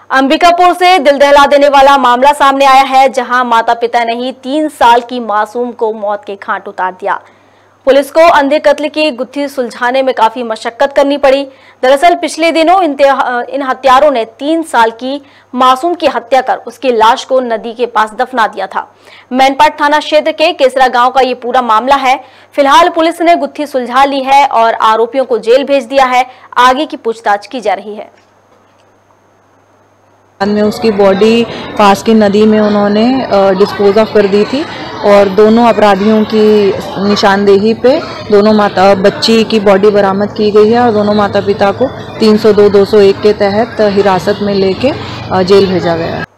अंबिकापुर से दिल दहला देने वाला मामला सामने आया है, जहां माता पिता ने ही 3 साल की मासूम को मौत के घाट उतार दिया। पुलिस को अंधे कत्ल की गुत्थी सुलझाने में काफी मशक्कत करनी पड़ी। दरअसल पिछले दिनों इन हत्यारों ने 3 साल की मासूम की हत्या कर उसकी लाश को नदी के पास दफना दिया था। मैनपाट थाना क्षेत्र के केसरा गांव का ये पूरा मामला है। फिलहाल पुलिस ने गुत्थी सुलझा ली है और आरोपियों को जेल भेज दिया है। आगे की पूछताछ की जा रही है। बाद में उसकी बॉडी पास की नदी में उन्होंने डिस्पोज ऑफ कर दी थी और दोनों अपराधियों की निशानदेही पे दोनों बच्ची की बॉडी बरामद की गई है और दोनों माता पिता को 302, 201 के तहत हिरासत में लेके जेल भेजा गया है।